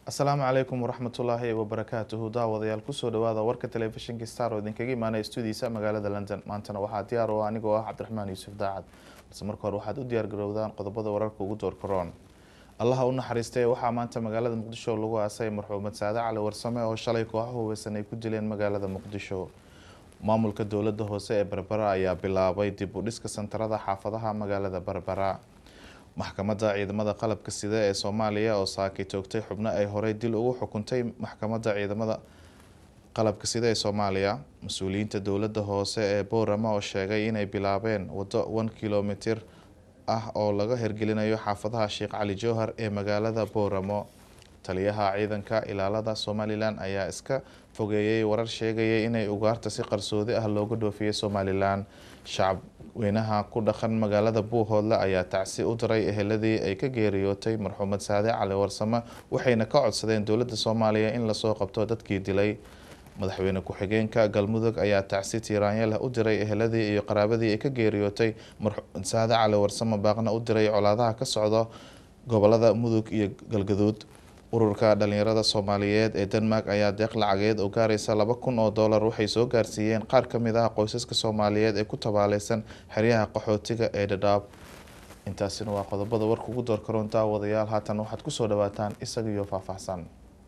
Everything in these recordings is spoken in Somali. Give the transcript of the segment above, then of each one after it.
Asalaamu calaykum waraxmatullaahi wabarakaatuhu. Daawadayaal kusoo dhawaada warka telefishinka Star oo idinkaga imaanaya stuudiisa magaalada London. Maantana waxaa diyaar u ah anigoo ah Cabdiraxmaan Yuusuf Daacad. Balse marka hore waxaad u diyaar garowdaan qodobada wararka ugu door karoon. Allah u naxariistay waxaa maanta magaalada Muqdisho lagu aasay marxuumad Saade Cali Warsame oo shalay kooxo hubeysan ay ku dileen magaalada Muqdisho. Maamulka dowladda hoose ee Berbera ayaa bilaabay dib u dhiska santarada xaafadaha magaalada Berbera. Maxkamadda ciidamada qalabka sida ee Soomaaliya oo saakay toogtay xubno ay horey dil ugu xukuntay maxkamadda ciidamada qalabka sida ee Soomaaliya. Mas'uuliyiinta dowladda hoose ee Boorama oo sheegay inay bilaabeen wado 1 kiiloomitir ah oo laga hirgelinayo xaafadaha Sheekh Cali Jowhar ee magaalada Booramo. Taliyaha ciidanka ilaalada Somaliland ayaa iska fogeeyay warar sheegaya inay ugaarta si qarsoodi ah looga dhoofiyay Somaliland. Shacab weynaha ku dhaqan magaalada Buuhoodle ayaa tacsi u diray eheladii ay ka geeriyootay marxuumad Saade Cali Warsame waxayna ka codsadeen dowladda Soomaaliya in la soo qabto dadkii dilay. Madaxweyne ku-xigeenka Galmudug ayaa tacsi tiiraanyal u diray eheladii iyo qaraabadii ay ka geeriyootay marxuumad Saade Cali Warsame baaqna u diray colaadaha ka socda gobolada Mudug iyo Galgaduud. Ururka dhalinyarada Soomaaliyeed ee Denmark ayaa deeq lacageed oo gaaraysa $2,000 waxay soo gaarsiiyeen qaar ka mid ah qoysaska Soomaaliyeed ee ku tabaaleysan xeryaha qaxootiga ee Dadaab. Intaasina waa qodobada warka ugu door karoon. Daawadayaal haatan waxaad ku soo dhawaataan isaga iyo faahfaahsan.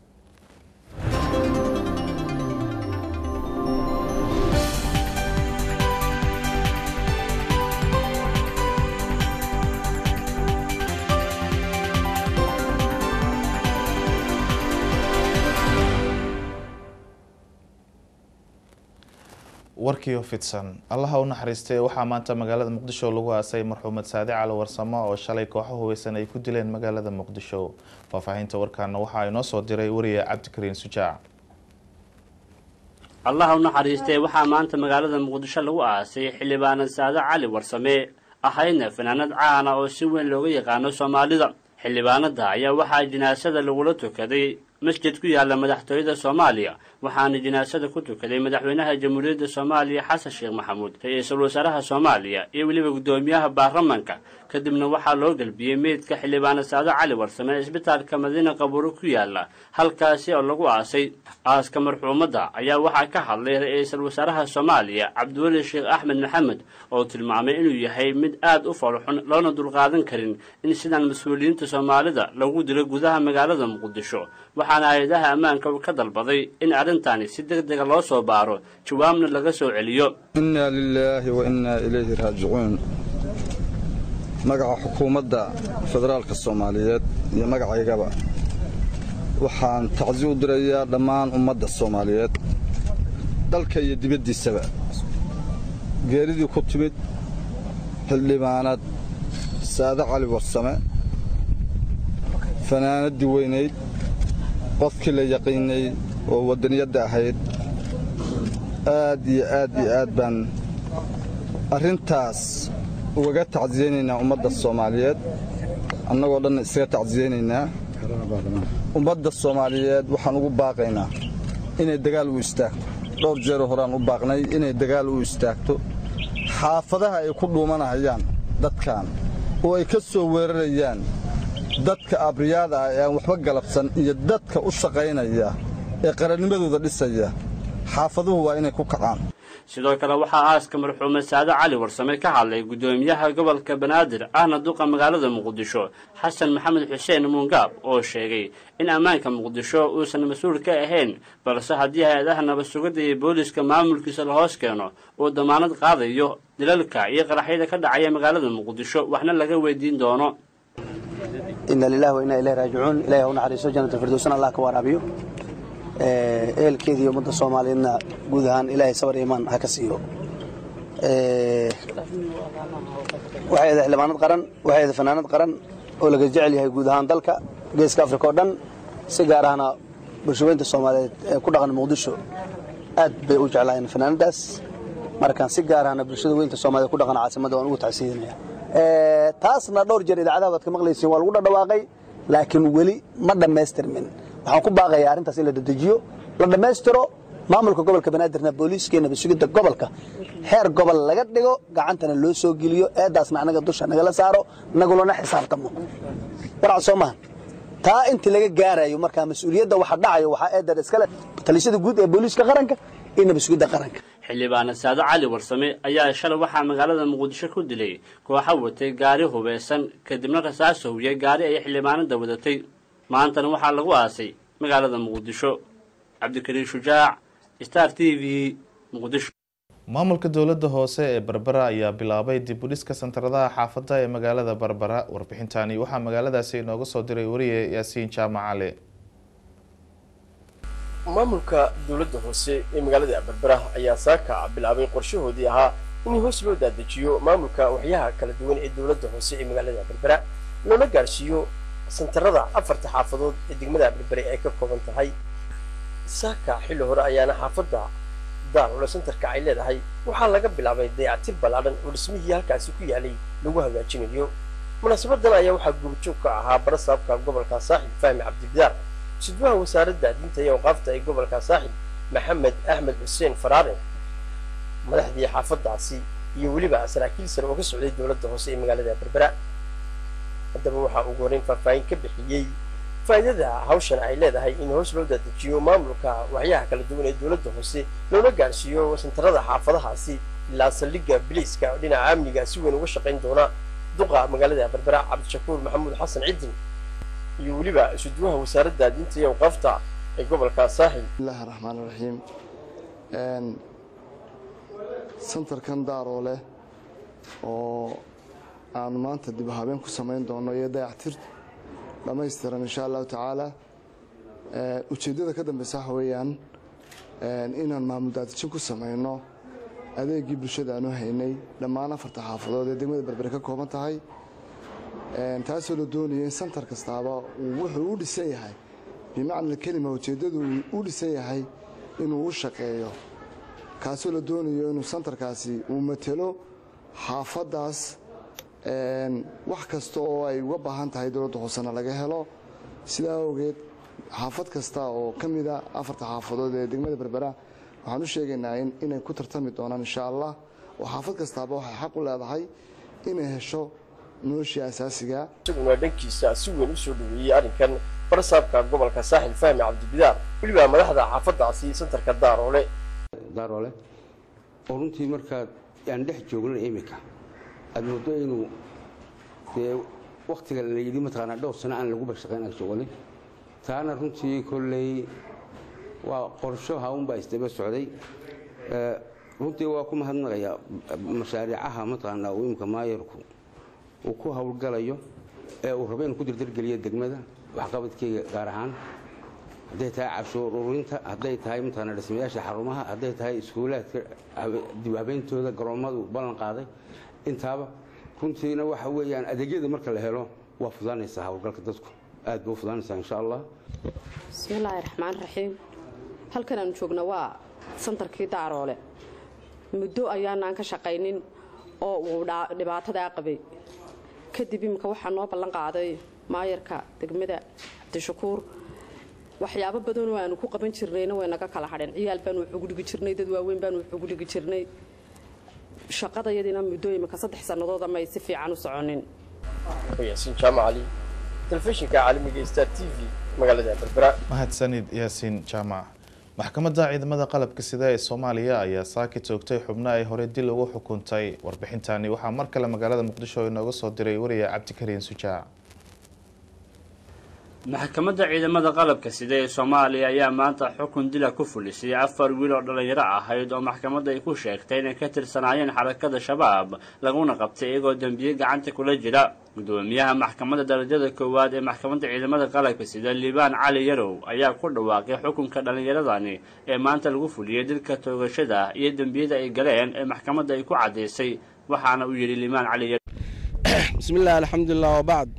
warkiyo fidsan. Allah u naxariistay waxaa maanta magaalada Muqdisho lagu aasay marxuumad Saade Cali Warsame oo shalay kooxo hubeysan ay ku dileen magaalada Muqdisho. Faahfaahinta warkaana waxa ay noo soo diray wariye Cabdikariin Sujaac. Allah u naxariistay waxaa maanta magaalada Muqdisho lagu aasay xildhibaan Saade Cali Warsame ahayna fanaanad caan ah oo si weyn looga yaqaan Soomaalida. xildhibaanada ayaa waxaa jinaasada lagula tukaday masjid ku yaala madaxtooyada Soomaaliya waxaana jinaasada ku tukaday madaxweynaha Jamhuuriyadda Soomaaliya Xasan Sheekh Maxamuud ra'iisul wasaaraha Soomaaliya iyo waliba gudoomiyaha baarlamaanka kadibna waxaa loo galbiyay meedka xildhibaan Saade Cali Warsame isbitaalka Madiina Qabuuro ku yaala halkaasi oo lagu aasay aaska marxuumada ayaa waxaa ka hadlay ra'iisul wasaaraha Soomaaliya Cabdiweli Sheekh Axmed Maxamed oo tilmaamay inuu yahay mid aad u farxun loona dulqaadan karin in sidan mas'uuliyiinta Soomaalida lagu dilo gudaha magaalada Muqdisho waxaana hay'adaha ammaanka ka dalbaday in arintani si degdeg ah loo soo baaro jawaabna laga soo celiyo. inna lillahi wa inna ilayhi raaji'uun. magaca xukuumadda federaalka Soomaaliyeed iyo magacaygaba waxaan tacsi u dirayaa dhammaan ummadda Soomaaliyeed dalka iyo dibaddiisaba geeridii ku timid xildhibaanad Saade Cali Warsame fanaanadii weyneyd qofkii la yaqiinay oo wadaniyadda ahayd aad iyo aad baan arrintaas uga tacsiyeynaynaa ummadda Soomaaliyeed annagoo dhan isaga tacsiyeynaynaa ummadda Soomaaliyeed waxaan ugu baaqaynaa inay dagaal u istaagto dhowr jeer horaan u baaqnay inay dagaal u istaagto xaafadaha ay ku dhuumanayaan dadkan oo ay ka soo weerarayaan dadka abriyaada ah ee aan waxba galabsan iyo dadka u shaqaynaya ee qarannimadooda dhisaya xaafaduhu waa inay ku kacaan. sidoo kale waxaa aaska marxuumad Saade Cali Warsame ka hadlay gudoomiyaha gobolka Banaadir ahna duqa magaalada Muqdisho Xasan Maxamed Xuseen Muungaab oo sheegay in ammaanka Muqdisho uusan mas'uul ka ahayn balse haddii hay'adaha nabad sugidda iyo booliska maamulkiisa la hoos keeno oo damaanad qaadayo dilalka iyo qaraxyada ka dhacaya magaalada Muqdisho waxna laga weydiin doono. inna lillahi wa inna ilayhi raaji'uun. ilaahay u naxariisto jannada firdawsana Allah ka waraabiyo eelkeedii ummadda Soomaaliyeedna guud ahaan ilaahay sabar iyo iimaan ha ka siiyo. waxay xildhibaanad qaran waxay fanaanad qaran oo laga jecel yahay guud ahaan dalka geeska Afrika oo dhan si gaar ahna bulshooyinka Soomaaliyeed ee ku dhaqan Muqdisho aad bay u jeclaayeen fanaanadaas markaan si gaar ahna bulshada weynta Soomaaliyeed ku dhaqan caasimadda oo ugu tacsiinaya taasna dhowr jeer idaacadaha waad ka maqlayseen waa lagu dhawaaqay laakiin weli ma dhameystirmin. waxaan ku baaqayaa arrintaas in la dedejiyo la dhameystiro maamulka gobolka Banaadirna booliiskeena bisugida gobolka heer gobol laga dhigo gacantana loo soo geliyo eedaasna anaga dusha naga la saaro nagulana xisaabtamo warcad Soomaaliya taa inta laga gaarayo markaa mas'uuliyadda waxa dhacayo waxa eedar iskale talishada guud ee booliiska qaranka iyo nabadgelyada qaranka. xildhibaan Saado Cali Warsame ayaa shalay waxaa magaalada Muqdisho ku dilay kooxo watay gaari hubeysan kadibna rasaas hooyay gaari ay xildhibaanada wadatay maantana waxaa lagu aasay magaalada Muqdisho. Cabdikariin Shujaac, Star TV, Muqdisho. maamulka dowladda hoose ee Berbera ayaa bilaabay dib u dhiska santaradaha xaafadda ee magaalada Berbera. warbixintani waxaa magaaladaasi inooga soo diray wariye Yaasiin Jaamac Cali. maamulka dowladda hoose ee magaalada Berbera ayaa saaka bilaabay qorshahoodii ahaa in hoos loo daadajiyo maamulka waxyaha kala duwan ee dowladda hoose ee magaalada Berbera loona gaarsiiyo santarada afarta xaafadood ee degmada Berbera ay ka kooban tahay. saaka xilli hore ayaana xaafadda daarule santarka ay leedahay waxaa laga bilaabay dayactir ballaaran oo dhismihii halkaasi ku yaalay lagu hagaajinayo. munaasabadan ayaa waxaa goobjoog ka ahaa barasaabka gobolka Saaxil Fahmi Cabdibidaar, sidwaha wasaaradda diinta iyo awqaafta ee gobolka Saaxil Maxamed Axmed Xuseen Faraare, madaxdii xaafadaasi iyo weliba saraakiil sare oo ka socday dowladda hoose ee magaalada Berbera. haddaba waxaa ugu horeyn faahfaahin ka bixiyey faa'iidada hawshan ay leedahay in hoos loo daadajiyo maamulka waxyaha kala duwan ee dowladda hoose loona gaarsiiyo santarada xaafadahaasi ilaa saldhigga biliiska dhinaca amniga si weyn uga shaqayn doona duqa magaalada Berbera Cabdishakuur Maxamuud Xasan Cidin iyo weliba sidwaha wasaaradda diinta iyo awqaafta ee gobolka Saaxil. bismillaahi raxmaani raxiim. santarkan daaroole oo aan maanta dib u habeen ku samayn doono iyo dayactir dhammaystiran insha allahu tacaala. ujeeddada ka dambeysa waxa weeyaan inaan maamul daadijin ku samayno adeegii bulshada aanu haynay dhammaan afarta xaafadood ee degmada Berbera ka kooban tahay, taasoo la doonaya in santar kastaaba wuxuu u dhisan yahay bimacna kelima ujeeddadu u dhisan yahay inuu u shaqeeyo, kaasoo la doonayo inuu santarkaasi uu matelo xaafadaas wax kasta oo ay uga baahan tahay dowladda hoosena laga helo. sidaa awgeed xaafad kasta oo ka mida afarta xaafadood ee degmada Berbera waxaan u sheegaynaa inay ku tartami doonaan insha allah, oo xaafad kastaaba waxay xaq u leedahay inay hesho noloshii asaasiga. isaguna dhankiisa si weyn u soo dhaweeyey arrinkan barasaabka gobolka Saaxil Fahmi Cabdibidaar, weliba madaxda xaafadaasi santarka daaroole oo runtii markaa aan dhex joogno imika aad moodo inuu waqtiga la yidhi mataqaanaa dhowr sano aan lagu bashaqayn shaqolin taana runtii kolley waa qorsho hawnbaa isdaba socday. runtii waa ku mahadnaqayaa mashaariicaha mataqaanaa uu imika maayarku uu ku howlgalayo ee uu rabo inuu ku dirdirgeliyo degmada waxqabadkeyga gaar ahaan, hadday tahay cashuur ururinta, hadday tahay mataqaanaa dhismayaasha xarumaha, hadday tahay iskuulaadka dib habeyntooda garoomadu ballan qaaday intaaba. runtiina waxa weeyaan adeegyada marka la helo waa fudaanaysaa hawlgalka dadku aad buu fudaanaysaa insha allah. bismillaahi raxmaani raxiim. halkan aan joogno waa santarkii daaroole. muddo ayaanaan ka shaqaynin oo uu dhibaatada qabay. kadib imika waxaa noo ballan qaaday maayarka degmada Cabdishakuur waxyaabo badan oo aanu ku qaban jirnayna way naga kala hadheen. ciyaal baan wax ugu dhigi jirnay, dad waaweyn baan wax ugu dhigi jirnay. shaqadayadina muddo imika 3 sanadood ama ay si fiican u soconin. Yaasiin Jaamac Cali, telefishinka caalamiga Star TV, magaalada Berbera. mahadsanid Yaasiin Jaamac. maxkamadda ciidamada qalabka sida ee Soomaaliya ayaa saaki toogtay xubno ay hore dil ugu xukuntay. warbixintani waxaa mar kale magaalada Muqdisho inooga soo diray wariye Cabdikariin Shujaac. maxkamadda ciidamada qalabka sida ee Soomaaliya ayaa maanta xukun dil ku fulisay 4 wiil oo dhalinyaro ahayd oo maxkamadda ay ku sheegtay inay ka tirsanaayeen xarakada shabaab laguna qabtay iyagoo dambiye gacanta kula jira. gudoomiyaha maxkamadda darajada koowaad ee maxkamadda ciidamada qalabka sida Liibaan Cali Yarow ayaa ku dhawaaqay xukunka dhalinyaradani ee maanta lagu fuliyay dilka toogashada iyo dambiyada ay galeen ee maxkamadda ay ku cadeysay. waxaana uu yiri Liibaan Cali Yarow: bismillaah alxamdulillaah wa bacd.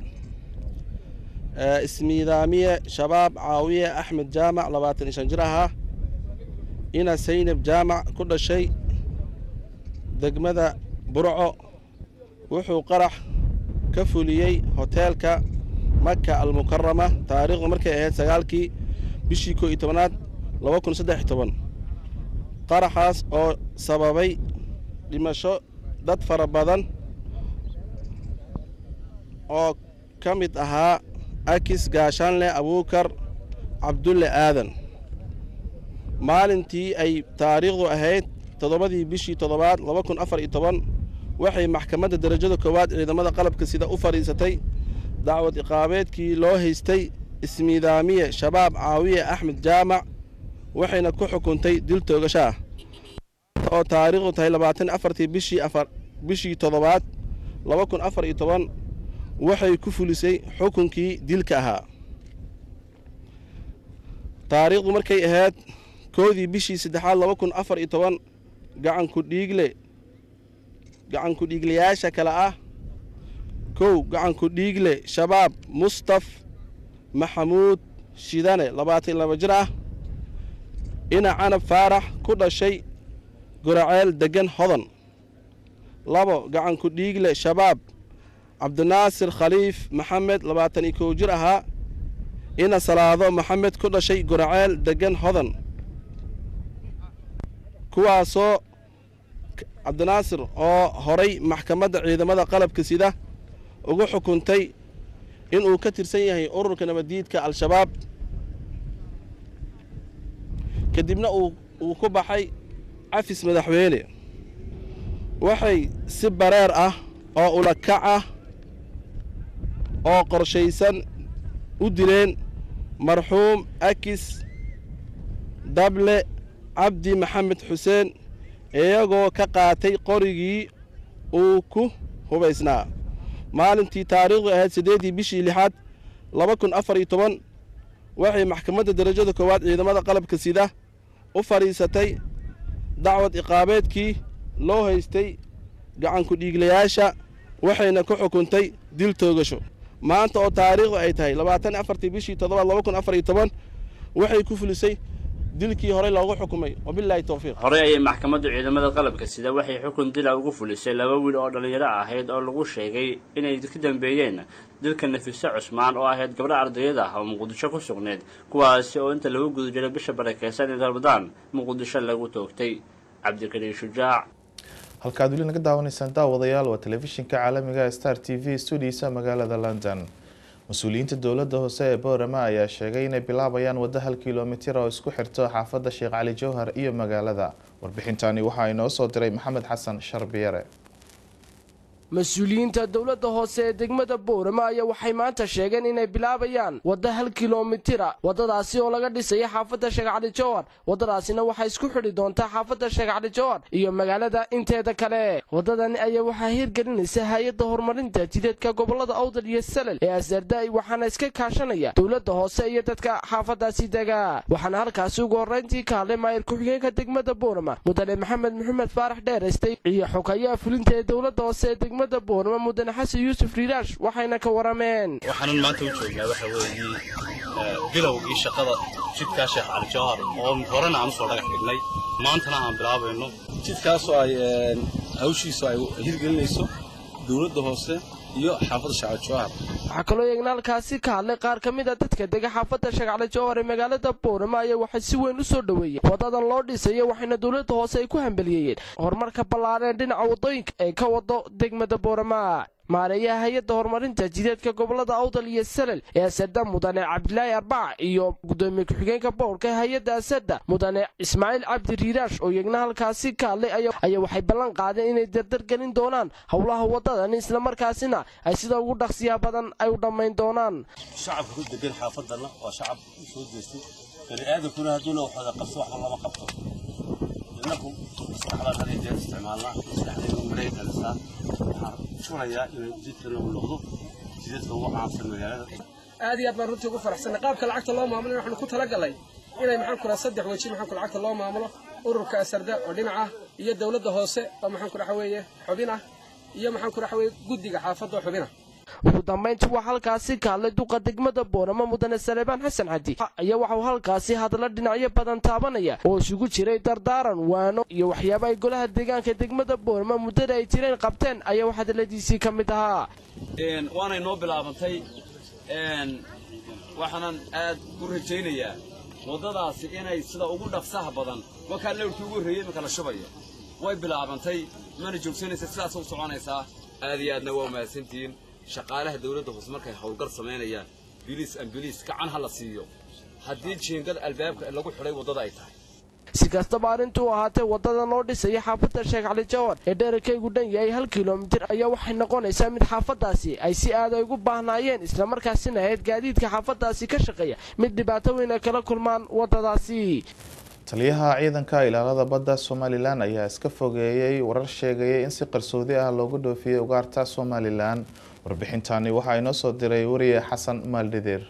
اسمي دامية شباب عاوية أحمد جامع 25 جرها إنا سينب جامع كل شيء دقمدا برعو وحو قرح كفوليي هوتيلكا مكة المكرمة تاريخ مركة اهيد سقالكي بشيكو إتمانات لوكن 3 قرحاس أو سببي لمشو داد فربادان أو كميت أها akis gaashaanle abuukar cabdulle aadan maalintii ay taariikhdu ahayd 7 bishii 7 2014 waxay maxkamadda darajada koowaad ciidamada qalabka sida u fariisatay dacwad iqaabeedkii loo haystay ismiidaamiye shabaab caawiye axmed jaamac waxayna ku xukuntay dil toogasho ah oo taariikhdu tahay 24 bishii 7 2014 waxay ku fulisay xukunkii dilka ahaa taariikhdu markay ahayd 1 bishii 3 2014 gacan ku dhiiglayaasha kale ah 1 gacan ku dhiigle shabaab mustaf maxamuud shidane 22 jir ah ina canab faarax ku dhashay guraceel degan hodan 2 gacan ku dhiigle shabaab cabdinaasir khaliif maxamed 21 jir ahaa ina salaado maxamed ku dhashay guraceel degan hodan kuwaasoo cabdinaasir oo horay maxkamadda ciidamada qalabka sida ugu xukuntay inuu ka tirsan yahay ururka nabadiidka al-shabaab kadibna uu ku baxay cafis madaxweyne waxay si bareer ah oo ulakac ah oo qorshaysan u dileen marxuum akis dable cabdi maxamed xuseen iyagoo ka qaatay qorigii uu ku hubaysnaa maalintii taariikhdu ahayd 8 bishii 6 2014 waxay maxkamadda darajada koowaad ciidamada qalabka sida u fariisatay dacwad iqaabeedkii loo haystay gacan ku dhiiglayaasha waxayna ku xukuntay dil toogasho maanta oo taariikhdu ay tahay 24 bishii 7 2014 waxay ku fulisay dilkii hore loogu xukumay wabillahi tawfiiq hore ayay maxkamadda ciidamada qalabka sida waxay xukun dil ugu fulisay 2 wiil oo dhalinyaro ahayd oo lagu sheegay inay ka dambeeyeen dilka Nafisa Cusmaan oo ahayd gabadha ardayda ah oo Muqdisho ku sugneed kuwaas oo inta lagu gudo jiray bisha barakeysan ee Ramadan Muqdisho lagu toogtay Cabdikariin Shujaac halkaad weli naga daawanaysaan daawadayaal waa telefishinka caalamiga Star TV studiisa magaalada London مسؤولينta dowladda hoose ee Boorama ayaa sheegay inay bilaabayaan wada 1 kiiloomitir oo isku xirto xaafadda Sheekh Cali Jawhar iyo magaalada warbixintani waxa ay noo soo diray Maxamed Xasan Sharbiyare مسؤولينta dowladda hoose ee degmada Boorama ayaa waxay maanta sheegeen inay bilaabayaan wada 1 kiiloomitir wadadaasi oo laga dhisay xaafadda Sheekh Cali Jawhar wadadaasina waxay isku xidhi doontaa xaafadda Sheekh Cali Jawhar iyo magaalada inteeda kale wadadan ayaa waxa hirgelinaysa hay'adda horumarinta jidadka gobolada Awdal iyo Salal ee Asarday waxaana iska kaashanaya dowladda hoose iyo dadka xaafadaasi deega waxaana halkaas ugu horeyntii ka hadlay maayir ku-xigeenka degmada Boorama mudane Maxamed Faarax Dheeraystay iyo xogayaha fulinta ee dowladda hoose ee degmada Boorama mudane Xasan Yuusuf Riiraash waxayna ka warameen waxaan maanta u joognaa waxa weeye bilowgii shaqada jidka Sheekh Cali Jawhar oo horena aan soo dhagax dhignay maantana aan bilaabayno jidkaas oo ay hawshiisa ay hirgelinayso dowladda hoose iyo xaafadda Sheekh Cali Jawhar waxa kale oo yeegnaalkaasi ka hadlay qaar kamid ah dadka deega xaafadda Sheekh Cali Jawhar ee magaalada Boorama ayaa waxay si weyn u soo dhaweeyeen wadadan loo dhisay waxayna dowladda hoose ay ku hambaliyeen horumarka ballaaran dhinaca wadooyinka ee ka wado degmada Boorama maareeyaha hay'adda horumarinta jidadka gobolada Awdal iyo Salal ee Asarda mudane Cabdilaahi Arbaac iyo gudoomiye ku-xigeenka boorka hay'adda Asarda mudane Ismaaciil Cabdi Riiraash oo yeegna halkaasi ka hadlay ayaa waxay ballan qaadeen inay dardar gelin doonaan howlaha wadadan isla markaasina ay sida ugu dhaqsiyaha badan ay u dhameyn doonaan shacabka ku degan xaafadana waa shacab soo jeestay bani aadamkuna hadduu loo wada qabso wax lama qabto inagu saxaabada hadii ay isticmaalnaa saxaabada Mareykanka شوية جدا ونقضه جدا وعاصر مجالات. هذه أبغى نرتب وفرحنا قابك العقد الله ما عملنا نحن كنت لقى لي إلى محل كنا صدق وشيء محل كل العقد الله ما عمله ورك أسرده ودينعه هي الدولة هوسة ومحل كل حويه حبينا هي محل كل حويه جدي حافظ وحبينا. ugu dambeyntii waxa halkaasi ka hadlay duqa degmada Boorama mudane Salebaan Xasan Cadi ayaa waxa uu halkaasi hadla dhinacyo badan taabanaya oo isugu jiray dardaaran waano iyo waxyaabo ay golaha deegaanka degmada Boorama mudada ay tireen qabteen ayaa waxa hadaladiisii ka mid ahaa waana inoo bilaabantay waxaan aad u rajaynayaa wadadaasi inay sida ugu dhaqsaha badan waxa la ugu horeeyay marka la shubayo way bilaabantay mana joogsanaysa sidaas u soconaysa aad iyo aadna waa mahadsantiin shaqaalaha dawladda hoos markay hawlgal sameynayaan biliis gacan ha la siiyo haddii jiingad albaabka lagu xidhay waddada ay tahay si kastaba arrintuu ahaatee waddada loo dhisaya xaafadda sheekh cali jawhar ee dherarkaygu dhan yahay 1 kilomitir ayaa waxay noqonaysaa mid xaafaddaasi ay si aad ugu baahnaayeen islamarkaasina ahayd gaadiidka xaafaddaasi ka shaqeeya mid dhibaato weyn ay kala kulmaan waddadaasi taliyaha ciidanka ilaalada badda Somaliland ayaa iska fogeeyay warar sheegaya in si qarsoodi ah loogu dhoofiyay ugaarta Somaliland warbixintani waxa inoo soo diray wariye Xasan Maaldidir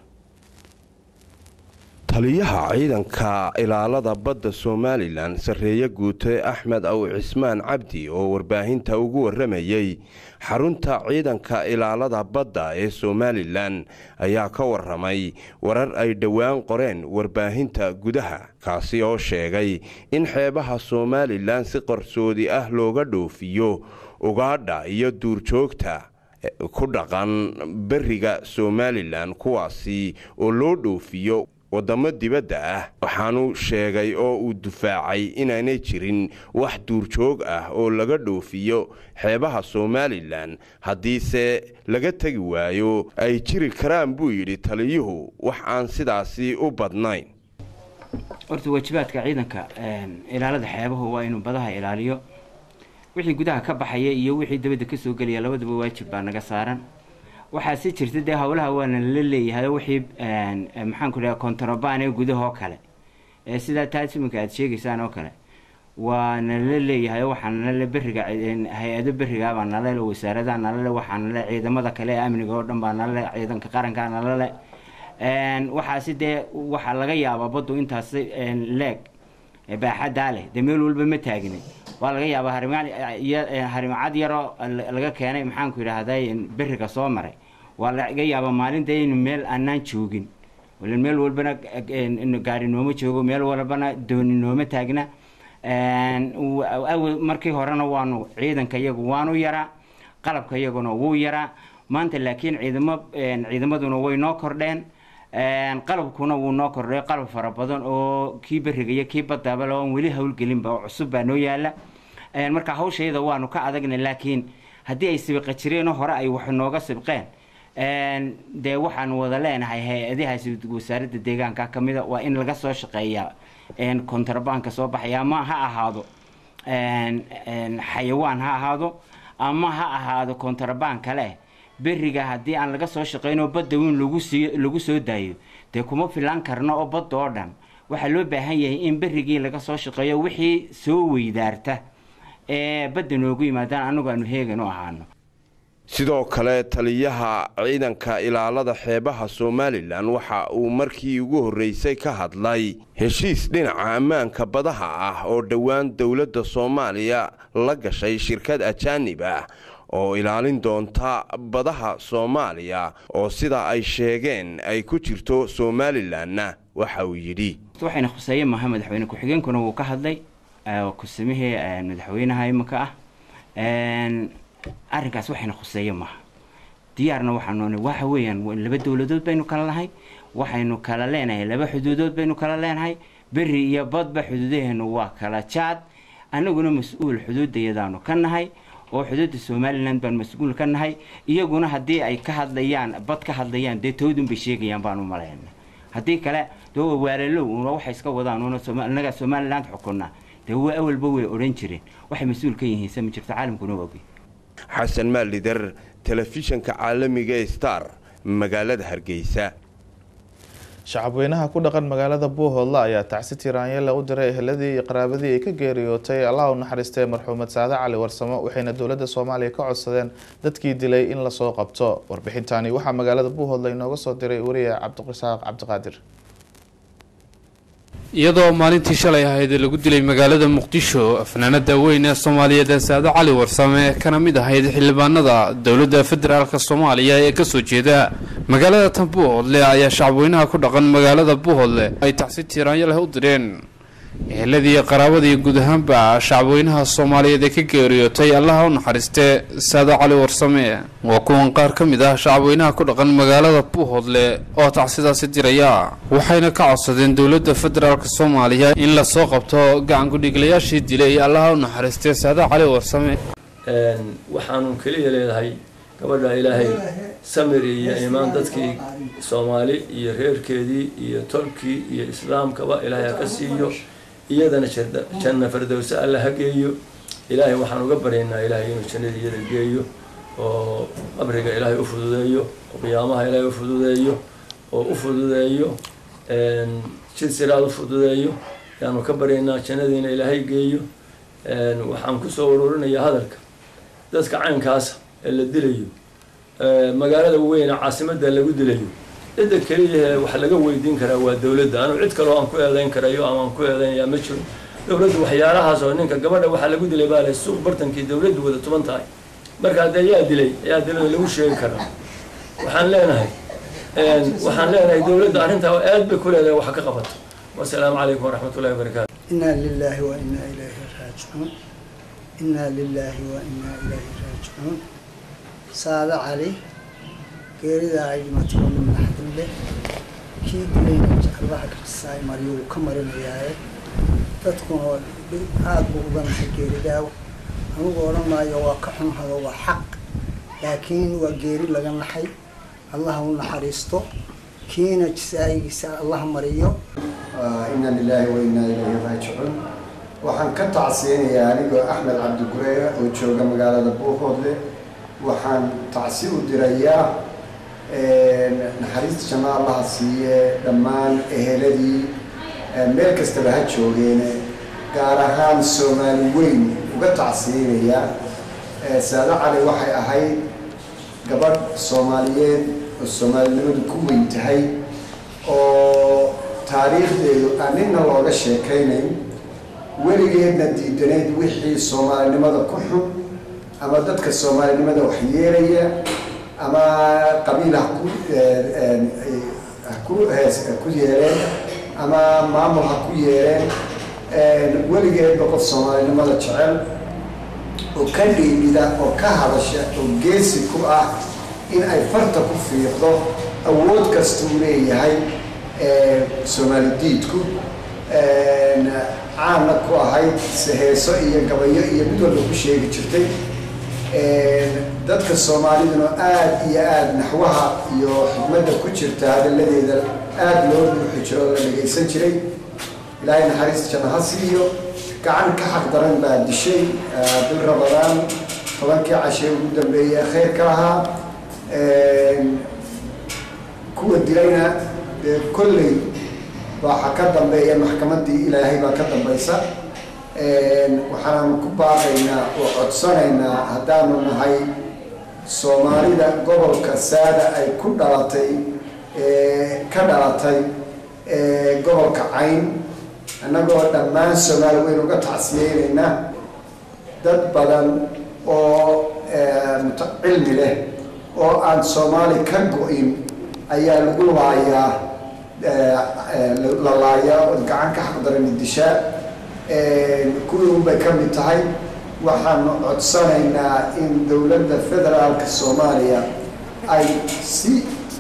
taliyaha ciidanka ilaalada badda Somaliland sareeya guute Axmed Aw Cismaan Cabdi oo warbaahinta ugu waramayay xarunta ciidanka ilaalada badda ee Somaliland ayaa ka waramay warar ay dhawaan qoreen warbaahinta gudaha kaasi oo sheegay in xeebaha Somaliland si qarsoodi ah looga dhoofiyo ugaadha iyo duurjoogta ku dhaqan bariga Somaliland kuwaasi oo loo dhoofiyo wadamo dibadda ah waxaanu sheegay oo uu difaacay inaanay jirin wax duurjoog ah oo laga dhoofiyo xeebaha Somaliland hadiise laga tagi waayo ay jiri karaan buu yiri taliyuhu wax aan sidaasi u badnayn horta waajibaadka ciidanka ilaalada xeebaha waa inuu badaha ilaaliyo wixii gudaha ka baxaya iyo wixii dibadda ka soo galaya labadaba waajib baa naga saaran waxaa si jirtay hawlaha waana la leeyahay wixii maxaan ku leeyahay kontrabaan gudaha oo kale sida taasiminka aad sheegaysaan oo kale waana la leeyahay waxaana la bariga hay'ado bariga baa nala wasaaradaha nala waxaana la ciidamada kale amniga oo dhan baa nala ciidanka qaranka nala waxa sidee waxa laga yaabaa baddu intaas leeg baaxada leh meel walba ma taagin waa laga yaabaa harimacad yaro laga keenay maxaan ku yiraahday bariga soo maray waa laga yaabaa maalinta in meel aanan joogin wala meel walbana gaari nooma joogo meel walbana dooni nooma taagna markii horena waanu ciidanka iyagu waanu yara qalabka iyaguna wuu yara maanta laakiin ciidamaduna way noo kordheen qalabkuna wuu noo kordhay qalab fara badan oo kii bariga iyo kii badaba loo wali hawl gelin ba cusub baa noo yaala marka hawsheeda waanu ka adagna laakiin hadii ay sibqa jireen hore ay wax nooga sibqeen de waxaan wada leenahay hay'adaha wasaaradda deegaanka kamida waa in laga soo shaqeeyaa kontrabaanka soo baxaya ma ha ahaado xayawaan ha ahaado ama ha ahaado kontrabaan kale beriga hadii aan laga soo shaqeyno badda weyn lagu soo daayo de kuma filan karno oo badda oo dhan waxa loo baahan yahay in berigii laga soo shaqeeyo wixii soo weydaarta badda noogu yimaadaan anagu aanu heegan u ahaano sidoo kale taliyaha ciidanka ilaalada xeebaha Somaliland waxa uu markii ugu horeysay ka hadlay heshiis dhinaca ammaanka badaha ah oo dhawaan dawladda Soomaaliya la gashay shirkad ajaanib ah oo ilaalin doonta badaha Soomaaliya oo sida ay sheegeen ay ku jirto Somaliland waxa uu yiri waxayna khusayeen madaxweyne ku xigeenkuna uu ka hadlay ku sameeyay madaxweynaha imka ah arrinkaas waxayna khusayeen diyaarna waxaanu waxa weeyaan laba dawladood baynu kala lahayn waxaynu kala leenahay laba xuduudood baynu kala leenahay bari iyo badba xuduudaheenu waa kala jaad anaguna mas'uul xuduudayadaanu ka nahay oo xuduudda Somaliland baan mas'uul ka nahay iyaguna hadii ay ka hadlayaan bad ka hadlayaan deetoodun bay sheegayaan baan u maleynaa hadii kale doo wareelow waxa iska wadaan anaga Somaliland xukunna doo awalba way oran jireen waxa mas'uul ka yihiin sama jirta caalamkuna waa Xasan Maaldidir telefishinka caalamiga Star magaalada Hargeysa shacabweynaha ku dhaqan magaalada Buuhoodla ayaa tacsi tiraanyada u diray eheladii iyo qaraabadii ay ka geeriyootay Allah u naxariistay marxuumad Saade Cali Warsamo waxayna dawladda Soomaaliya ka codsadeen dadkii dilay in la soo qabto warbixintani waxa magaalada Buuhoodla inooga soo diray wariye Cabdiqasaaq Cabdiqaadir iyadoo maalintii shalay ahayd lagu dilay magaalada Muqdisho fanaanada weyn ee Soomaaliyeed Saade Cali Warsame kana mid ahayd xildhibaanada dawladda federaalka Soomaaliya ee ka soo jeeda magaalada Buuhoodle ayaa shacabweynaha ku dhaqan magaalada Buuhoodle ay tacsi tiraanyada u direen eheladii qaraabadii guud ahaanba shacabweynaha Soomaaliyeed ee ka geeriyootay Allah u naxariistay Saade Cali Warsame waa kuwan qaar ka mid ah shacabweynaha ku dhaqan magaalada Buuhoodle oo tacsidaasi diraya waxayna ka codsadeen dawladda federaalka Soomaaliya in la soo qabto gacan gudhigayaashii dilay Allah u naxariistay Saade Cali Warsame waxaanu kaliya leedahay gabadha ilaahay samir iyo iimaan dadkii Soomaali iyo reerkeedii iyo tolkii iyo islaamkaba ilaahay ka siiyo iyadana janna firdawsa alla ha geeyo ilaahay waxaan uga baryaynaa ilaahay inuu jannada iyada geeyo oo qabriga ilaahay u fududeeyo oo qiyaamaha ilaahay u fududeeyo oo u fududeeyo jilsiraad u fududeeyo yaanu ka baryaynaa jannadiina ilaahay geeyo waxaan ku soo ururinayaa hadalka dadka caynkaas ee la dilayo magaalada weyn caasimada lagu dilayo cidda kaliya wax laga weydiin karaa waa dawladda anu cid kale oo aan ku eedeyn karayo ama aan ku eedeynaya ma jiro dawladdu waxyaalahaas oo ninka gabadha waxa lagu dilay baa leh suuq bartankii dawladdu wada tuban tahay marka hadda yaa dilay lagu sheegi karaa waxaan leenahay dawladda arrintaa aad bay ku leedahay wax ka qabato wassalaamu calaykum waraxmatullahi wabarakaatu inna lillahi wa inna ilayhi raaji'uun inna lillahi wa inna ilayhi raaji'uun saada cali geerida ay dhimatay min naxdinle kii dilayna jaclaha karsaay mariyo ka marinayaa dadkuna aad buu uga naxay geeridaa anigu oran maayo waa ka xun hado waa xaq laakiin waa geeri laga naxay allah u naxariisto kiina jisaayigiisa allah mariyo inna lillahi wa inna ilayhi raaji'uun waxaan ka tacsiyanayaa anigoo Axmed Cabdi Gureya oo jooga magaalada Buuhoodle waxaan tacsi u dirayaa naxariista janna Allah siiye dhammaan eheladii meel kastaba ha joogeen gaar ahaan Soomaali weyn uga tacsiyanayaa Saada Cali waxay ahayd gabadh Soomaaliyeed oo Soomaalinimadu ku weyn tahay oo taariikhdeedu aanina looga sheekaynayn weligeedna diidaneyd wixii Soomaalinimada ku xun ama dadka Soomaalinimada wax yeelaya ama qabiilaha ku yeeleen ama maamul ha ku yeeleen weligeedba qof Soomaalinimada jecel oo ka dhiibida oo ka hadasha oo geesi ku ah in ay farta ku fiiqdo awood kasta uu leeyahay Soomaali diidku caana ku ahayd heeso iyo gabayo iyo mid walba ku sheegi jirtay dadka Soomaaliduna aad iyo aad naxwaha iyo xigmadda ku jirta hadalladeeda aad loo buuxi jiro la dhageysan jiray ilaahay naxariista janna ha siiyo gacan ka xaq daran baa dishay bil Ramadaan 10kii cashay ugu dambeeyay khayrka ahaa kuwa dilayna kolley waxa ka dambeeya maxkamadii ilaahay baa ka dambaysa waxaan ku baaqaynaa oo codsanaynaa haddaanu nahay Soomaalida gobolka Saada ay ku dhalatay ka dhalatay gobolka Cayn annagoo dhammaan Soomaali weyn uga tacsiyeynayna dad badan oo cilmi leh oo aan Soomaali ka go'in ayaa lagu laayaa la laayaa oo gacan ka xaqdaran dishaa kuwii bay ka mid tahay waxaan codsanaynaa in dowladda federaalka Soomaaliya ay si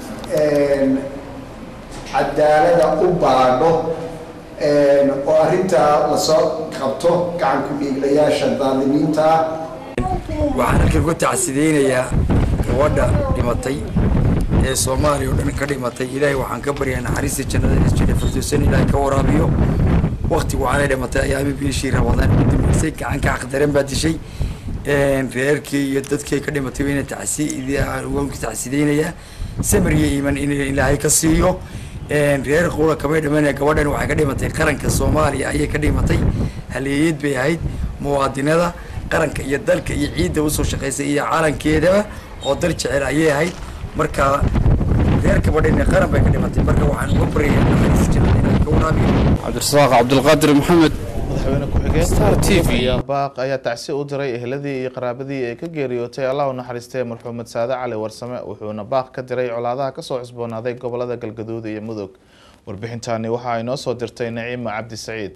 cadaalada u baadho oo arrintaa la soo qabto gacan ku dhiiglayaasha daalimiinta waxaan halkan ku tacsideynayaa gabadha dhimatay ee Soomaaliya oo dhan ka dhimatay ilaahay waxaan ka baryaa naxariista jannada ee jannada firdawsan ilaahay ka waraabiyo waqti waxaan dhimatay ayaa bishii Ramadaan u dambeysay gacan ka xaqdaran baa dishay reerkii iyo dadkii ka dhimatay inay tacsideynaya samir iyo iimaan in ilaahay ka siiyo reer qura kama dhimanaya gabadhan waxay ka dhimatay qaranka Soomaaliya ayay ka dhimatay haleeyad bay ahayd muwaadinada qaranka iyo dalka iyo ciidda u soo shaqeysay iyo caalankeeda oo dal jecel ayay ahayd marka reer gabadhan qaran bay ka dhimatay marka waxaan ugu baryayaa naxariis jannada inay ka waraabiyo cabdirasaaq cabdulqaadir maxamed madaxweyne ku-xigeen Star TV baaq ayaa tacsi u diray ehladii iyo qaraabadii ay ka geeriyootay Allah u naxariistay marxuumad Saada Cali Warsame wuxuuna baaq ka diray colaadaha ka soo cusboonaaday gobolada Galgaduud iyo Mudug warbixintaani waxa ay noo soo dirtay Naciima Cabdi Saciid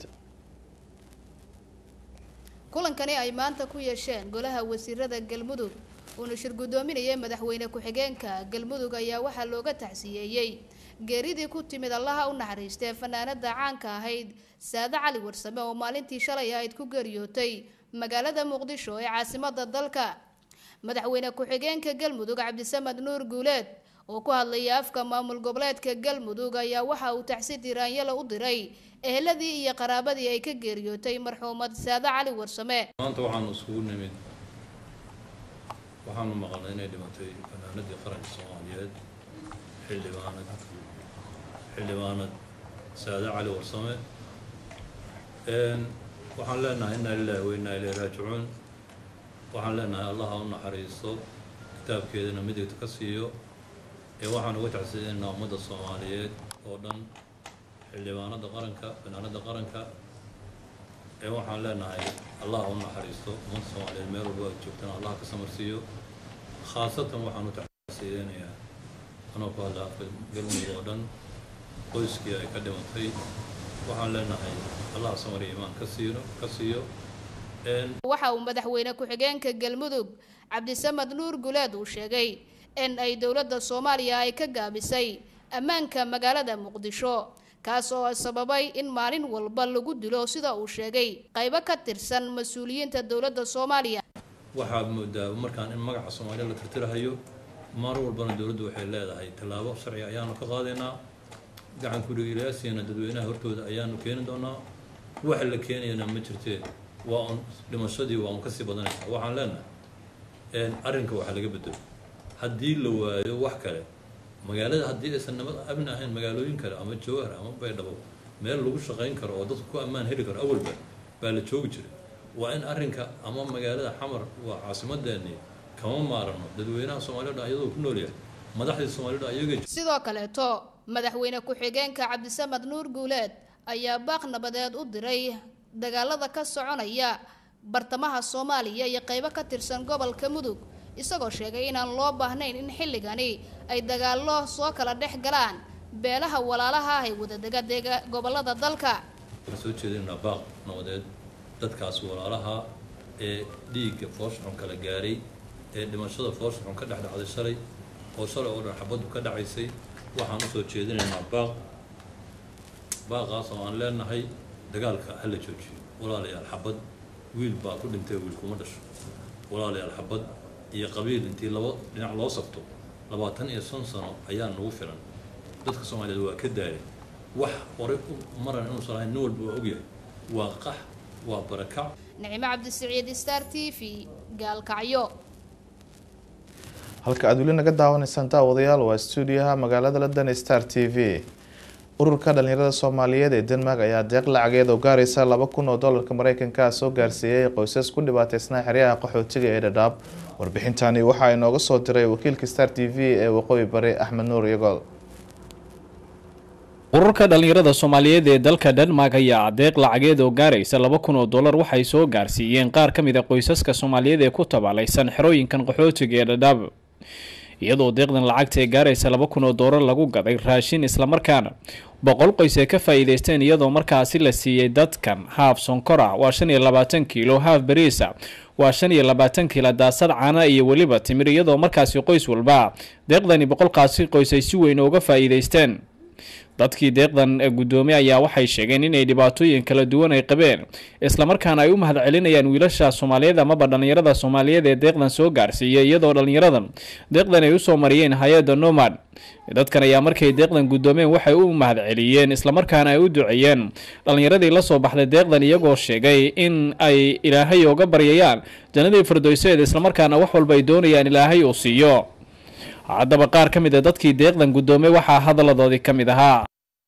kulankani ay maanta ku yeesheen golaha wasiirada Galmudug oo shir gudoominaya madaxweyne ku-xigeenka Galmudug ayaa waxa looga tacsiyeeyay geeridii ku timid Allah u naxariistay fanaanada caanka ahayd Saada Cali Warsame oo maalintii shalay ahayd ku geeriyootay magaalada Muqdisho ee caasimadda dalka madaxweyne ku-xigeenka galmudug cabdisamad nuur guuleed oo ku hadlaya afka maamul goboleedka galmudug ayaa waxa uu tacsi tiraanyala u diray eheladii iyo qaraabadii ay ka geeriyootay marxuumad saada cali warsame maanta waxaanu isugu nimid waxaanu maqalnay inay dhimatay fanaanadii qaranka Soomaaliyeed xildhibaanad saada cali warsame waxaan leenahay inna lillahi wa inna ilayhi raaji'uun waxaan leenahay Allah ha u naxariisto kitaabkeedana midigta ka siiyo waxaan uga tacsiyeynaa ummadda Soomaaliyeed oo dhan xildhibaanada qaranka fanaanada qaranka waxaan leenahay Allah ha u naxariisto ummadda Soomaaliyeed meel walba ay joogtaan Allah ka samarsiiyo khaasatan waxaan u tacsiyeynayaa anoo ku hadla galmudug oo dhan qoyskii ay ka dhimatay waxaan leenahay Allah samar iyo iimaan ka siiyo waxa uu madaxweyne ku-xigeenka galmudug cabdisamad nuur guuleed uu sheegay in ay dowladda Soomaaliya ay ka gaabisay ammaanka magaalada Muqdisho kaas oo sababay in maalin walba lagu dilo sida uu sheegay qaybo ka tirsan mas'uuliyiinta dowladda Soomaaliya waxa moodaa markaan in magaca Soomaaliya la tirtirahayo mar walbana dowladdu waxay leedahay tallaabo sharci ayaanu ka qaadanaa gacan ku dhigilaasina dadweynaha hortooda ayaanu keenin doonaa waxa la keenayna ma jirtee waa on dhimashadii waa on ka sii badanaysaa waxaan leenahay arrinka waxa laga bedelo haddii la waayo wax kale magaalada haddii aysan nabad amni ahayn magaalooyin kale ama jawhar ama baydhabo meel lagu shaqayn karo oo dadku ku ammaan heli karo awalba baa la joogi jiray waa in arrinka ama magaalada xamar waa caasimadeeni kama maarano dadweynaha Soomaaliyeed ayadoo ku nool yahay madaxda Soomaaliyeed ayaga sidoo kale to madaxweyne ku-xigeenka cabdisamad nuur guuleed ayaa baaq nabadeed u diray dagaalada ka soconaya bartamaha Soomaaliya iyo qaybo ka tirsan gobolka Mudug isagoo sheegay inaan loo baahnayn in xilligani ay dagaalo soo kala dhex galaan beelaha walaalaha ay wada degadeega gobolada dalka soo jeedinaa baaq nabadeed dadkaas walaalaha dhiigga foosxun kala gaaray dhimashada foosxun ka dhacday shalay oo shalay oo dhan xabadu ka dhacaysay waxaan u soo jeedinaynaa baaqaas oo aan leenahay dagaalka hala joojiyo walaalayaal xabad wiil baa ku dhintay wiil kuma dhasho walaalayaal xabad iyo qabiil intii laba dhinac loo sabto 25 sano ayaa nagu filan dadka Soomaaliyeed waa ka daalay wax hore maran inuu salayn nool buu ogyahay waa qax waa barakac Naciima Cabdisiciid Star TV gaalkacyo halka aad weli naga daawanaysaan daawadayaal waa stuudiyaha magaalada London Star TV ururka dhalinyarada Soomaaliyeed ee Denmark ayaa deeq lacageed oo gaaraysa $2,000 Mareykanka soo gaarsiiyay qoysas ku dhibaataysnaa xeryaha qaxootiga ee Dadaab warbixintani waxa inooga soo diray wakiilka Star TV ee waqooyi bari Axmed Nuur Yagol ururka dhalinyarada Soomaaliyeed ee dalka Denmark ayaa deeq lacageed oo gaaraysa $2,000 waxay soo gaarsiiyeen qaar ka mid ah qoysaska Soomaaliyeed ee ku tabaalaysan xerooyinkan qaxootiga ee Dadaab iyadoo deeqdan lacagta ee gaaraysa $2,000 lagu gaday raashin isla markaana 100 qoys ay ka faa'iideysteen iyadoo markaasi la siiyay dadkan haaf sonkor ah waa 25 kiilo haaf bariis ah waa 25 kiilo daasad caana iyo waliba timir iyadoo markaasi qoys walba deeqdani 100 qaasi qoys ay si weyn uga faa'iideysteen dadkii deeqdan gudoomiye ayaa waxay sheegeen in ay dhibaatooyin kala duwan ay qabeen isla markaana ay u mahad celinayaan wiilasha Soomaaliyeed ama dhalinyarada Soomaaliyeed ee deeqdan soo gaarsiiyay iyadoo dhalinyaradan deeqdan ay u soo mariyeen hay'adda Nomad dadkan ayaa markay deeqdan gudoomeen waxay u mahad celiyeen isla markaana ay u duceeyeen dhalinyaradii la soo baxday deeqdan iyagoo sheegay in ay Ilaahay uga baryayaan jannadii firdawseed isla markaana wax walba ay doonayaan Ilaahay uu siiyo haddaba qaar ka mid ah dadkii deeqdan gudoomay waxaa hadaladoodii ka mid ahaa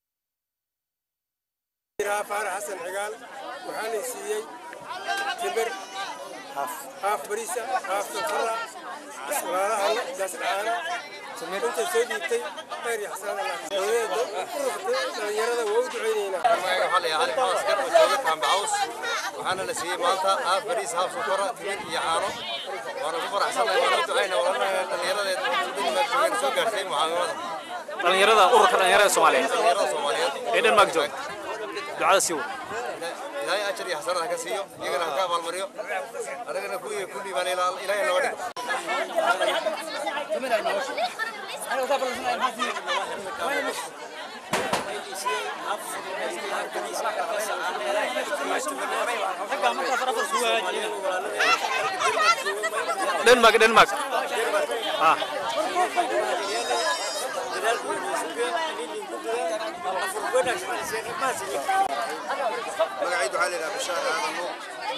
Faarax Xasan Cigaal waxaan siiyay timir haaf bariisa haaf safara asalaalaha daascaana inta soo dhiibtay khayr iyo xasaan dhalinyarada waa u duceynaynaa waxaa la yahay xaaskar oo jooga kaambacaws waxaana la siiyey maanta haaf bariis haaf safara timir iyo caano waana ku faraxsanahay waana u duceynaa walaalna dhalinyaradeed soo gaarsiin mucaawimada dhalinyarada ururka dhalinyarada Soomaaliyeed ee Denmark joog ducada siiwo ilaahay ajar iyo xasanaad ka siiyo iyagana ka abaalmariyo anagana kulli baan ilaahay noo dhigo Denmark. magacaydu waxaa la yidhaha bishaar aadan nuur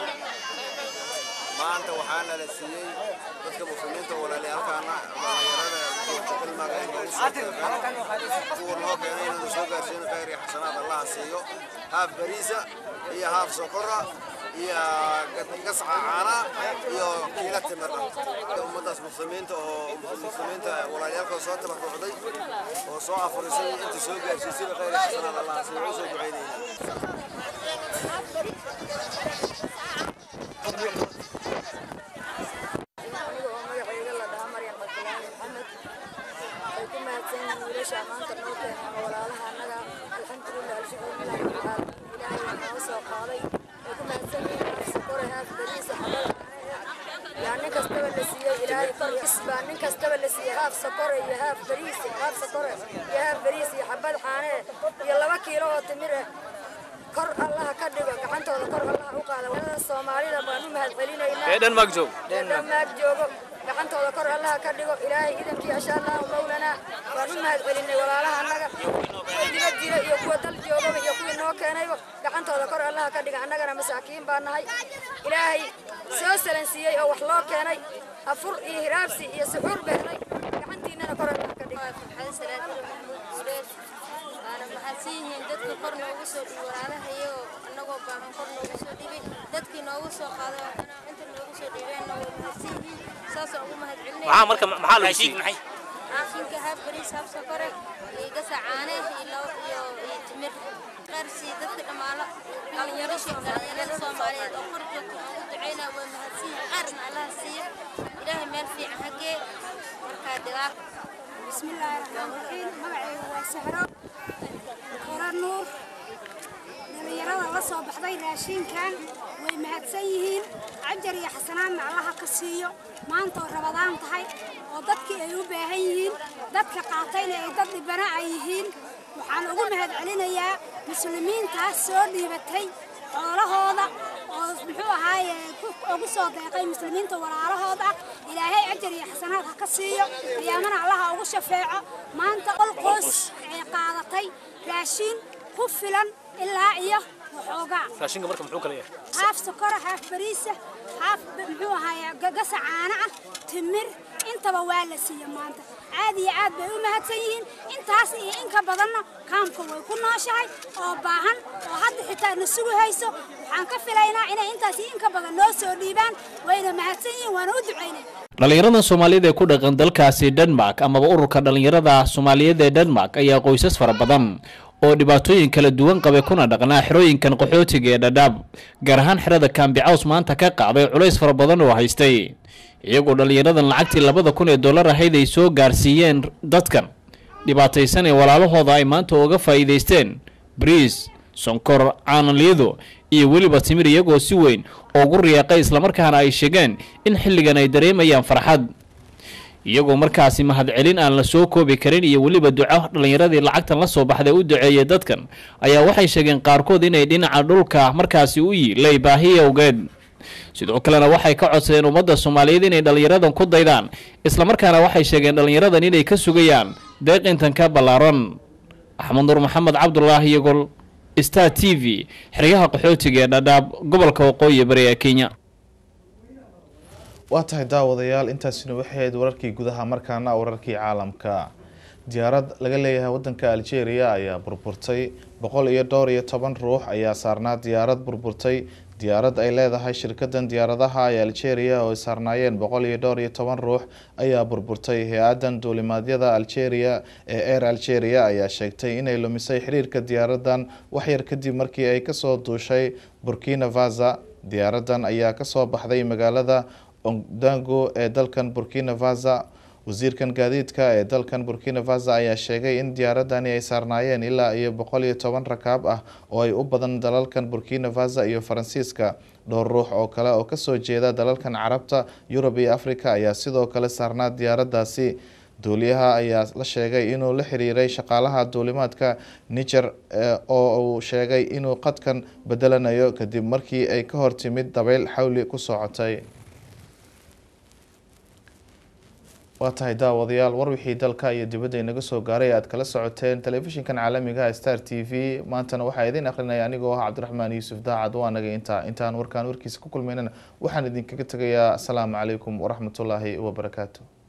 maanta waxaana la siiyey dadka muslimiinta walaaliyaalkaana dhalinyarada ilmaga ee noogu soo qeybeen kuwa noo keenay inuu soo gaarsiino khayr iyo xasanaad allaha siiyo haaf bariisa iyo haaf sokora iyo gasca caana iyo kiila timir ah ummadaas muslimiinta walaaliyaalka soo tabarucday oo soo afurisay inta soo gaarsiisay khayr iyo xasanaad allaha siiyo u soo ducaynayna nin kastaba la siiyay haaf sokor iyo haaf bariis iyo xabad caane iyo 2 kiilo oo timir ah kor Allah ka dhigo gacantooda kor Allah u qaado wadada Soomaalida baan u mahad celinaynaa Denmark joogo gacantooda kor Allah ka dhigo ilaahay idankii insha Allah mawlana baan u mahad celinay walaalaha annaga jira iyo kuwa dal jooga iyo kuwa noo keenay gacantooda kor Allah ka dhigo annagana masaakiin baan nahay ilaahay soo salansiiyay oo wax loo keenay afur iyo hiraabsi iyo suxuur beelay gacantiinana kor Allah ka dhigo أنا محسين دتك قرن وصل وراها هي أنا قبنا قرن وصل دبي دتك نوصل هذا أنا أنت نوصل دبي أنا محسين ساس أقوم هتعلني معاه مركب محل هيشيك معي عشان كهاب بريس هاب سكرة يقص عانه إلا يتمر قرسي دتك ماله قال يرشي قال الصومالي أخرج دعينا ومحسين قرن على سير إلهي مال في حقه مركادها بسم الله الرحمن الرحيم معي وسحرة نور dhalinyarada la soo baxday raashinkan way mahadsan yihiin ajar iyo xasanaan Allah ka siiyo maanta oo Ramadaan tahay oo dadkii ay u baahan yihiin dadka qaatayna ay dad dhibana ay yihiin waxaan ugu mahad celinayaa muslimiinta soo dhiibatay xoolahooda oo muxuu ahaaye ugu soo deeqay muslimiinta walaalahooda ilaahay ajar iyo xasanaad ka siiyo qiyaamana Allah ugu shafeeco maanta qoys ay qaadatay raashin ku filan ilaa iyo waxoogaa raashinka marka muxuu kala yahay haaf sokor haaf bariis haaf muxuu ahaay gagas caana ah timir intaba waa la siiyay maanta aad iyo aad bay u mahadsan yihiin intaas iyo in ka badanna kaamka way ku nooshahay oo baahan oo hadda xitaa na sugu hayso waxaan ka filaynaa inay intaas iyo in ka badan noo soo dhiibaan wayna mahadsan yihiin waana u ducaynaa dhalinyarada Soomaaliyeed ee ku dhaqan dalkaasi Denmark ama ururka dhalinyarada Soomaaliyeed ee Denmark ayaa qoysas fara badan oo dhibaatooyin kala duwan qabay kuna dhaqnaa xirooyinkan qaxootiga ee Dadaab gaar ahaan xirada Cambicaws maanta ka qaaday culays fara badan oo haystay iyagoo dhalinyaradan lacagtii $2,000 ahayd ay soo gaarsiiyeen dadkan dhibaataysan ee walaalahooda ay maanta uga faa'iideysteen bariis sonkor caanalido iyo weliba timir iyagoo si weyn ugu riyaaqay isla markaana ay sheegeen in xilligan ay dareemayaan farxad iyagoo markaasi mahad celin aan la soo koobi karin iyo weliba duco dhalinyaradii lacagtan la soo baxday u duceeyay dadkan ayaa waxay sheegeen qaarkood inay dhinaca dhulka markaasi u yiilay baahi awgeed sidoo kalena waxay ka codsadeen ummadda Soomaaliyeed inay dhalinyaradan ku daydaan isla markaana waxay sheegeen dhalinyaradan inay ka sugayaan deeq intan ka balaaran Axmed Nur Maxamed Cabdullaahi iyagoo Star TV xiriyaha qaxootiga ee Dadaab gobolka Waqooyi Bari ee Kenya waa tahay daawadayaal intaasina waxay ahayd wararkii gudaha markaana wararkii caalamka diyaarad laga leeyahay wadanka Algeria ayaa burburtay 112 ruux ayaa saarnaa diyaarad burburtay diyaarad ay leedahay shirkadan diyaaradaha ee Algeria oo saarnaayeen 112 ruux ayaa burburtay hay'adan duulimaadyada Algeria ee Air Algeria ayaa sheegtay inay lumisay xiriirka diyaaradan wax yar kadib markii ay ka soo duushay Burkina Faso diyaaradan ayaa ka soo baxday magaalada Ondango ee dalkan Burkina Faso wasiirkan gaadiidka ee dalkan Burkina Faso ayaa sheegay in diyaaradani ay saarnaayeen ilaa iyo 110 rakaab ah oo ay u badan dalalkan Burkina Faso iyo Faransiiska dhowr ruux oo kale oo ka soo jeeda dalalkan Carabta Yurub iyo Afrika ayaa sidoo kale saarnaa diyaaradaasi duuliyaha ayaa la sheegay inuu la xiriiray shaqaalaha duulimaadka Niger oo uu sheegay inuu qadkan bedelanayo kadib markii ay ka hortimid dabayl xawli ku socotay waa tahay daawadayaal war wixii dalka iyo dibadda inaga soo gaaray aad kala socoteen telefishinkan caalamiga Star TV maantana waxaa idin akhrinaya anigoo ah Cabdiraxmaan Yuusuf Daacad waa naga intaan warkaan warkiisa ku kulmeynana waxaan idinkaga tagayaa assalaamu calaykum waraxmatullaahi wabarakaatuh